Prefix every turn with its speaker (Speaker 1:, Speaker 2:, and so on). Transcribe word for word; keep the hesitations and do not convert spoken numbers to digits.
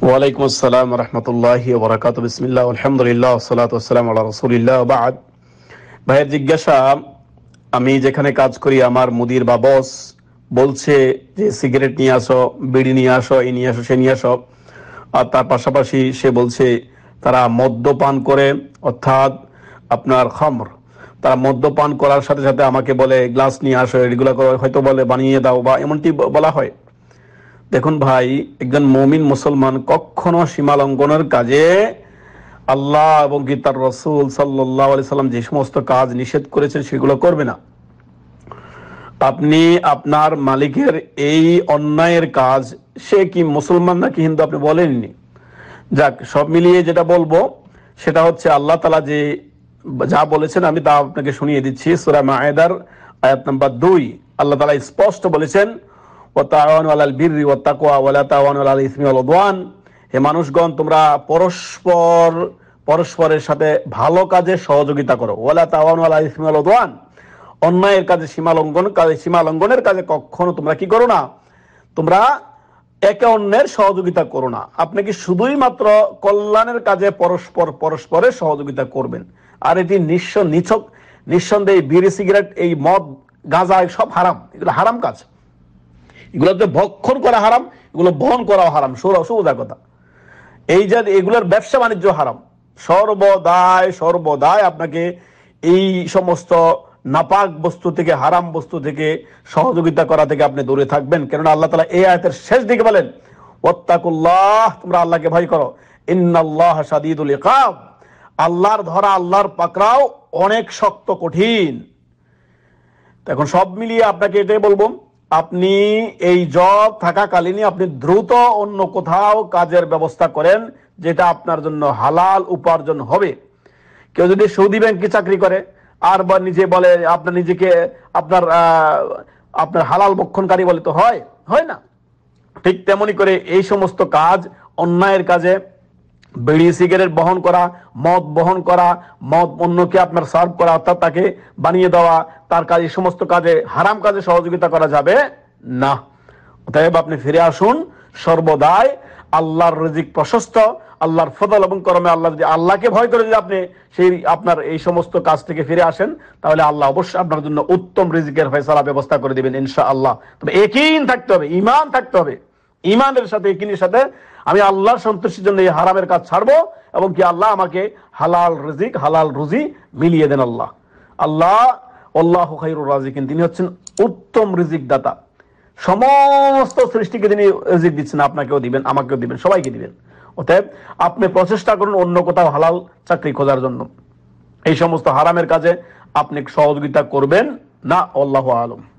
Speaker 1: ওয়ালাইকুম আসসালাম রহমতুল্লাহি ওয়া বারাকাতুহু। বিসমিল্লাহ আলহামদুলিল্লাহ ওয়াসসালাতু ওয়াসসালামু আলা রাসূলিল্লাহ। বাদ, ভাইয়ের জিজ্ঞাসা, আমি যেখানে কাজ করি আমার মুদির বা বস বলছে যে সিগারেট নিয়ে আসো, বিড়ি নিয়ে আসো, এই নিয়ে আসো, সে নিয়ে আসো। আর তার পাশাপাশি সে বলছে তারা মদ্যপান করে, অর্থাৎ আপনার খামর, তারা মদ্যপান করার সাথে সাথে আমাকে বলে গ্লাস নিয়ে আসো, এগুলো হয়তো বলে বানিয়ে দাও, বা এমনটি বলা হয়। দেখুন ভাই, একজন মুমিন মুসলমান কখনো সীমা লঙ্ঘনের কাজে আল্লাহ এবং কি তার রাসূল সাল্লাল্লাহু আলাইহি সাল্লাম যে সমস্ত কাজ নিষেধ করেছেন সেগুলো করবে না। আপনি আপনার মালিকের এই অন্যায়ের কাজ, সে কি মুসলমান নাকি হিন্দু আপনি বলেননি। যাক, সব মিলিয়ে যেটা বলবো সেটা হচ্ছে আল্লাহ তাআলা যে যা বলেছেন আমি তা আপনাকে শুনিয়ে দিচ্ছি। সূরা মায়েদার আয়াত নাম্বার দুই, আল্লাহ তাআলা স্পষ্ট বলেছেন, ওয়াতাআওয়ানু আলাল বিররি ওয়াত তাকওয়া ওয়া লা তাআওয়ানু আলাল ইসমি ওয়াল উদওয়ান। হে মানুষগণ, তোমরা পরস্পর পরস্পরের সাথে ভালো কাজে সহযোগিতা করো। ওয়া লা তাআওয়ানু আলাল ইসমি ওয়াল উদওয়ান, অন্যায়ের কাজে, সীমা লঙ্ঘন কাজে, সীমা লঙ্ঘনের কাজে কখনো তোমরা কি করো না, তোমরা একে অন্যের সহযোগিতা করো না। আপনি কি শুধুই মাত্র কল্যাণের কাজে পরস্পর পরস্পরের সহযোগিতা করবেন। আর এটি নিঃস্ব নিছক নিঃসন্দেহে বিড়ি, সিগারেট, এই মদ, গাঁজা সব হারাম, এগুলো হারাম কাজ। এগুলোতে ভক্ষণ করা হারাম, এগুলো বহন করাও হারাম। সোজা কথা, এই যে এগুলোর ব্যবসা বাণিজ্য হারাম। সর্বদাই সর্বদাই আপনাকে এই সমস্ত নাপাক বস্তু থেকে, হারাম বস্তু থেকে, সহযোগিতা করা থেকে আপনি দূরে থাকবেন। কেননা আল্লাহ তাআলা এই আয়াতের শেষ দিকে বলেন, ওয়াত্তাকুল্লাহ, তোমরা আল্লাহকে ভয় করো, ইন্নাল্লাহ শাদীদুল ইকাব, আল্লাহর ধরা, আল্লাহর পাকড়াও অনেক শক্ত, কঠিন। এখন সব মিলিয়ে আপনাকে এটাই বলবো, আপনি এই জব থাকাকালীনই আপনি দ্রুত অন্য কোথাও কাজের ব্যবস্থা করেন, যেটা আপনার জন্য হালাল উপার্জন হবে। কেউ যদি সৌদি ব্যাংকে চাকরি করে আর বা নিজে বলে আপনার নিজেকে আপনার আপনার হালাল বক্ষণকারী বলে, তো হয় হয় না। ঠিক তেমনি করে এই সমস্ত কাজ, অন্যায়ের কাজে, বিড়ি সিগারেট বহন করা, মদ বহন করা, মদ অন্যকে আপনার সার্ভ করা, অর্থাৎ তাকে বানিয়ে দেওয়া, তার কাজ, এই সমস্ত কাজে, হারাম কাজে সহযোগিতা করা যাবে না। অতএব আপনি ফিরে আসুন সর্বদাই। আল্লাহর রিজিক প্রশস্ত, আল্লাহর ফজল এবং করমে, আল্লাহ যদি আল্লাহকে ভয় করে যদি আপনি সেই আপনার এই সমস্ত কাজ থেকে ফিরে আসেন, তাহলে আল্লাহ অবশ্যই আপনার জন্য উত্তম রিজিকের ফয়সালা ব্যবস্থা করে দিবেন ইনশাআল্লাহ। তবে ইয়াকিন থাকতে হবে, ঈমান থাকতে হবে। ঈমানের সাথে, ইয়াকিনের সাথে আমি আল্লাহর সন্তুষ্টির জন্য এই হারামের কাজ ছাড়বো, এবং কি আল্লাহ আমাকে হালাল রিজিক, হালাল রুজি মিলিয়ে দেন। আল্লাহ আল্লাহ আল্লাহু খায়রুর রাজিকিন, তিনি হচ্ছেন উত্তম রিজিক দাতা। সমস্ত সৃষ্টিকে তিনি রিজিক দিচ্ছেন, আপনাকেও দিবেন, আমাকেও দিবেন, সবাইকে দিবেন। অতএব আপনি প্রচেষ্টা করুন অন্য কোথাও হালাল চাকরি খোঁজার জন্য। এই সমস্ত হারামের কাজে আপনি সহযোগিতা করবেন না। আল্লাহু আ'লাম।